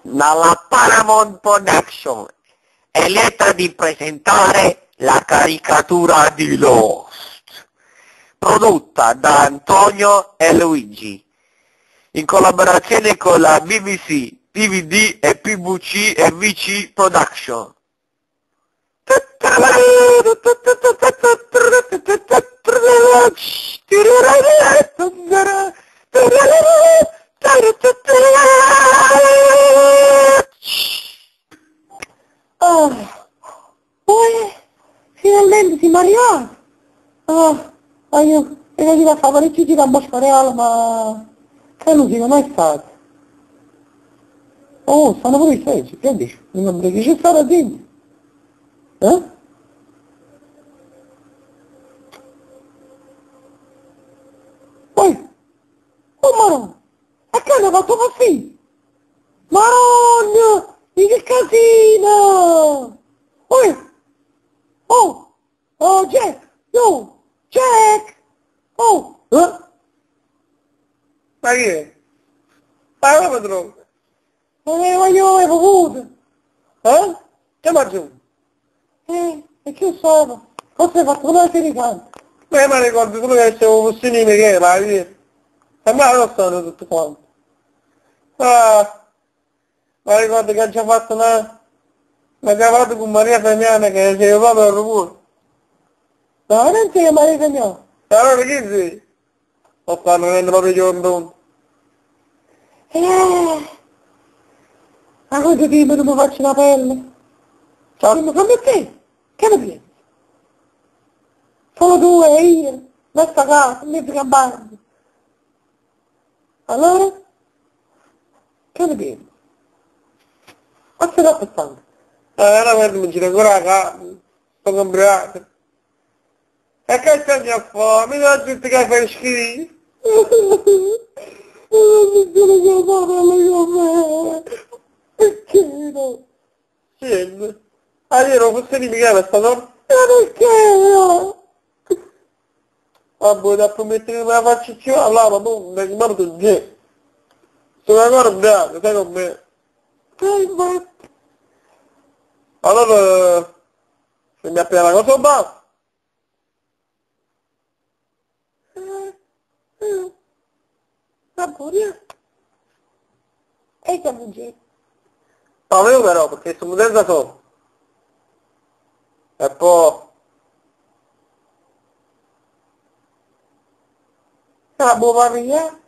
dalla Paramount Production è lieta di presentare la caricatura di Lost, prodotta da Antonio e Luigi, in collaborazione con la BBC, DVD e PVC e VC Production. Finalmente siamo arrivati. Io veniva a fare parecchi giri a Boscareale, ma che non siamo mai stati. Oh, stanno pure i seggi, che dici? Non mi c'è stare dentro. Poi, oh Maronna, e che hanno fatto così? Maronna, che casino! Oh, Jack, no, Jack! Ma che è? Ma come trovo? Ma io avevo avuto. Che mangiamo? E che sono? Forse hai fatto una serie canta. Ma io mi ricordo solo che c'avevo Postini Michele, ma vedi? E me lo sono tutto quanto. Ma ricordo che ci ha fatto una chiamata con Maria Fagnana che si è proprio il rumore. No, non sei Maria Fagnana. Allora che sei? Lo stanno venendo proprio giorno. Ma cosa ti non mi faccio la pelle? Ciao, ma fammi te. Che ne pensi? Solo tu e io, questa casa, mezzo gambando. Allora? Che ne pensi? Ma stai aspettando? Ora guarda, mi gira ancora la carne. Sto comprato. E che stai a fare? Mi dà tutti che fai schifo. Non sono chiamata con me. Perché no? Sì. Allora, non fosse di Michele, sta no? Ma perché no? Vabbè, da promettere che me la faccio più, allora, non mi ricordo niente. Sono ancora bravo, sai con me. Ma... Allora, se mi appena la cosa basta. Va buona. E che bugia? Ma io però, perché sono senza solo. E poi... La buona Maria?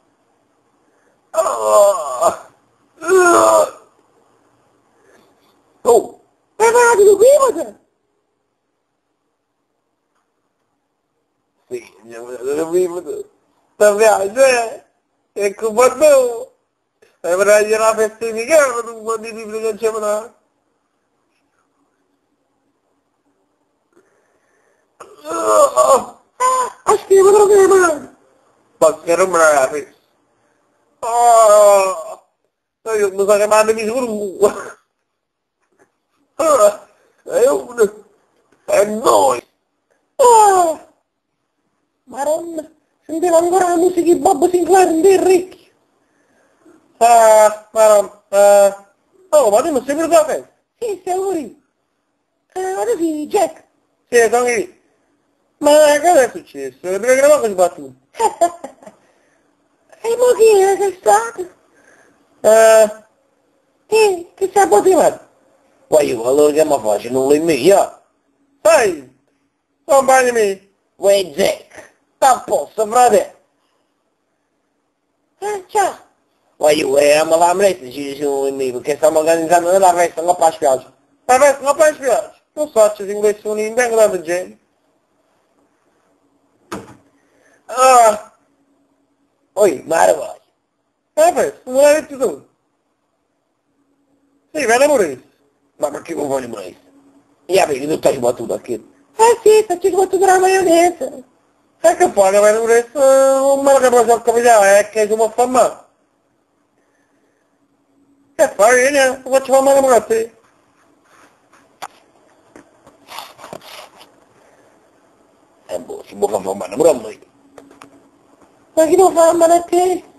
Oh! Ma ti dobbiamo? Sì, sta piace, e comando, e vorrei dire la festa di Michele, non può dire che c'è una... Scrivo proprio le mani. Ma che non me la festa. Io mi sa che mando mi sicuro. E noi. Maronna, sentivo ancora la musica di Bob Sinclair in dei ricchi. Oh, ma tu non sei venuto alla festa? Sì, siamo lì. Ora sì, Jack. Sì, sono lì. Ma che è successo? Perché che non si battuto? E mo chi è che è stato? Che sta motivato? Ma io allora che mi faccio? Non l'ho mia. Sai, compagni miei. Uè Jack, sta a posto, frate. Ciao. Ma io ma la amretta ci sono in me, perché stiamo organizzando nella festa, non a spiaggia. La festa non a spiaggia. Non so se in questo non vengo tanta gente. Oi, ma vai. La festa, non l'hai detto tu. Sì, me ne moriste. Ma perché non vuoi morire? Io vedi tutta sbattuta qui. Sì, sta ci fatto della maionese. E che fai che me ne moriste? Non me lo che posso capitare, è che si può far male. Che fai, vieni, faccio fare male a te. Boh, si può far male pure a noi. Ma chi lo fa male a te?